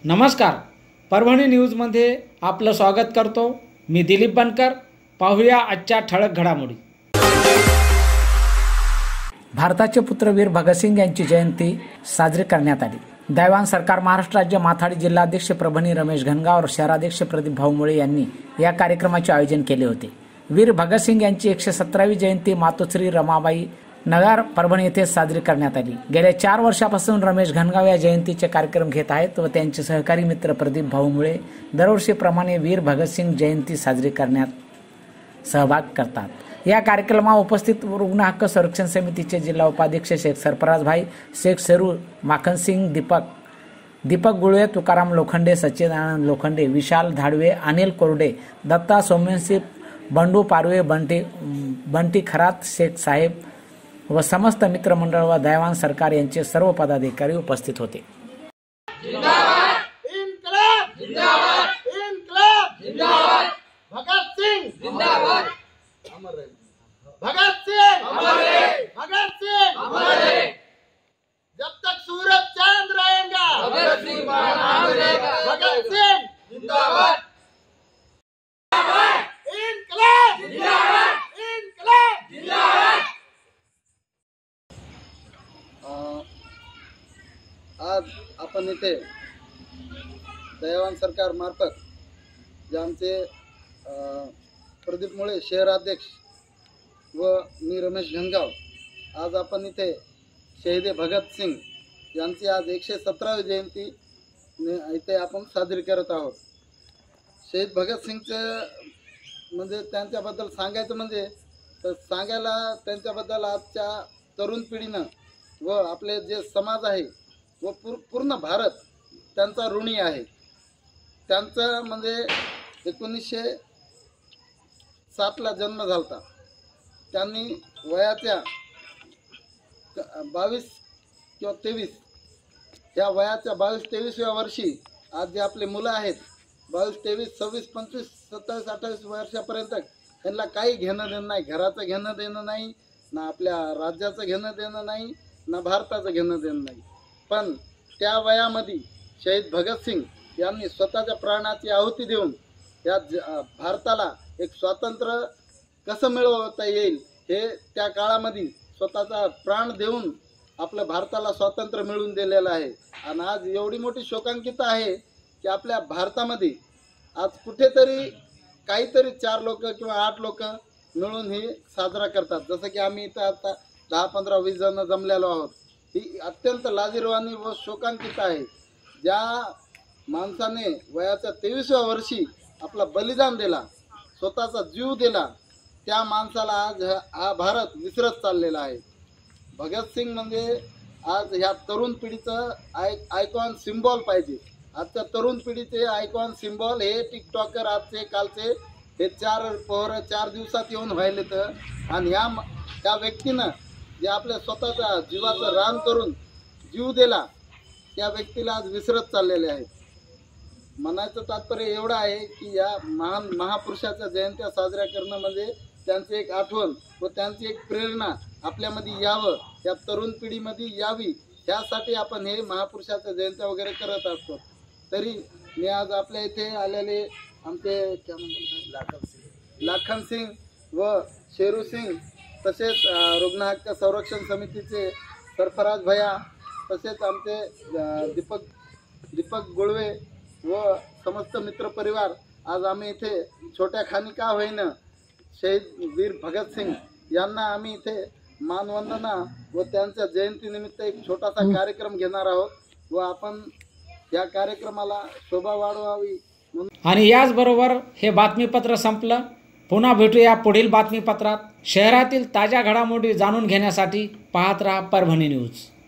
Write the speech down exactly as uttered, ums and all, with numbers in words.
नमस्कार, परभणी न्यूजमध्ये आपलं स्वागत करतो। मी दिलीप बनकर। पाहूया आजच्या ठळक घडामोडी। भारताचे पुत्रवीर भगतसिंग यांची जयंती साजरी करण्यात आली। दैवान सरकार महाराष्ट्र राज्य माथाडी जिल्हाध्यक्ष परभणी रमेश घनगाव, शहराध्यक्ष प्रदीप भाऊमुळे यांनी या कार्यक्रमाचे आयोजन केले होते। वीर भगतसिंग यांची एकशे सतरावी जयंती मातोश्री रमाबाई नगर परभणी येथे साजरी करण्यात आली। गेल्या चार वर्षापासून रमेश घनगाव या जयंतीचे कार्यक्रम घेत आहेत व त्यांचे सहकारी मित्र प्रदीप भाऊमुळे दरवर्षीप्रमाणे वीर भगतसिंग जयंती साजरी करण्यात सहभाग करतात। या कार्यक्रमात उपस्थित रुग्ण हक्क संरक्षण समितीचे जिल्हा उपाध्यक्ष शेख सरफराज भाई, शेख शेरू, माखनसिंग, दीपक दीपक गुळवे, तुकाराम लोखंडे, सच्चिदानंद लोखंडे, विशाल धाडवे, अनिल कोरडे, दत्ता सोमवंशी, बंडू पारवे, बंटी बंटी खरात, शेख साहेब व समस्त मित्रमंडळ व दैवान सरकार यांचे सर्व पदाधिकारी उपस्थित होते। जिंदाबाद इन्कलाब, जिंदाबाद इन्कलाब, जिंदाबाद भगत सिंह, जिंदाबाद अमर रहे, भगत सिंह अमर रहे, भगत सिंह अमर रहे, जब तक सूरज चांद रहेगा भगत सिंह का नाम रहेगा, भगत सिंह जिंदाबाद, इन्कलाब जिंदाबाद, इन्कलाब जिंदाबाद। आज आपण इथे दैवान सरकार मार्फत जे आमचे प्रदीप मुळे शहराध्यक्ष व मी रमेश घनगाव, आज आपण इथे शहीद भगत सिंग यांची आज एकशे सतरावी जयंती इथे आपण साजरी करत आहोत। शहीद भगत सिंगचं म्हणजे त्यांच्याबद्दल सांगायचं म्हणजे तर सांगायला त्यांच्याबद्दल आजच्या तरुण पिढीनं व आपले जे समाज आहे व पूर पूर्ण भारत त्यांचा ऋणी आहे। त्यांचं म्हणजे एकोणीसशे सातला जन्म झाला होता। त्यांनी वयाच्या बावीस किंवा तेवीस या वयाच्या बावीस तेवीसव्या वर्षी आज जे आपले मुलं आहेत बावीस तेवीस सव्वीस पंचवीस सत्तावीस अठ्ठावीस वर्षापर्यंत त्यांना काही घेणं देणं नाही, घराचं घेणं देणं नाही, ना आपल्या राज्याचं घेणं देणं नाही, ना भारताचं घेणं देणं नाही। पण त्या वयामध्ये शहीद भगतसिंग यांनी स्वतःच्या प्राणाची आहुती देऊन या भारताला एक स्वातंत्र्य कसं मिळवता येईल हे त्या काळामध्ये स्वतःचा प्राण देऊन आपल्या भारताला स्वातंत्र्य मिळवून दिलेलं आहे। आणि आज एवढी मोठी शोकांकिता आहे की आपल्या भारतामध्ये आज कुठेतरी काहीतरी चार लोक किंवा आठ लोक मिळून हे साजरा करतात। जसं की आम्ही इथं आता दहा पंधरा वीस जण जमलेलो आहोत। ही अत्यंत लाजिरवाणी व शोकांकित आहे। ज्या माणसाने वयाच्या तेवीसव्या वर्षी आपला बलिदान दिला, स्वतःचा जीव दिला, त्या माणसाला आज हा भारत विसरत चाललेला आहे। भगतसिंग म्हणजे आज ह्या तरुण पिढीचं आय आयकॉन सिम्बॉल पाहिजे। आजच्या तरुण पिढीचे आयकॉन सिम्बॉल हे टिकटॉकर आजचे कालचे हे चार पोहर चार दिवसात येऊन व्हायले तर आणि ह्या त्या व्यक्तीनं जे आपल्या स्वतःचा जीवाचं रान करून जीव दिला त्या व्यक्तीला आज विसरत चाललेले आहे। म्हणायचं तात्पर्य एवढं आहे की या महान महापुरुषाच्या जयंत्या साजऱ्या करणं म्हणजे त्यांची एक आठवण व त्यांची एक प्रेरणा आपल्यामध्ये यावं, या तरुण पिढीमध्ये यावी, यासाठी आपण हे महापुरुषाच्या जयंत्या वगैरे करत असतो। तरी मी आज आपल्या इथे आलेले आमचे क्या म्हणतात लाखन सिंग व शेरू सिंग, तसेच रुग्ण हक्क संरक्षण समितीचे सरफराज भैया, तसेच आमचे दीपक दीपक गुळवे व समस्त मित्रपरिवार, आज आम्ही इथे छोट्या खानी का होईना शहीद वीर भगतसिंग यांना आम्ही इथे मानवंदना व त्यांच्या जयंतीनिमित्त एक छोटासा कार्यक्रम घेणार आहोत व आपण या कार्यक्रमाला शोभा वाढवावी म्हणून। आणि याचबरोबर हे बातमीपत्र संपलं। पुन्हा भेटूया पुढील बातमीपत्रात। शहरातील ताज्या घडामोडी जाणून घेण्यासाठी पाहत रहा परभणी न्यूज।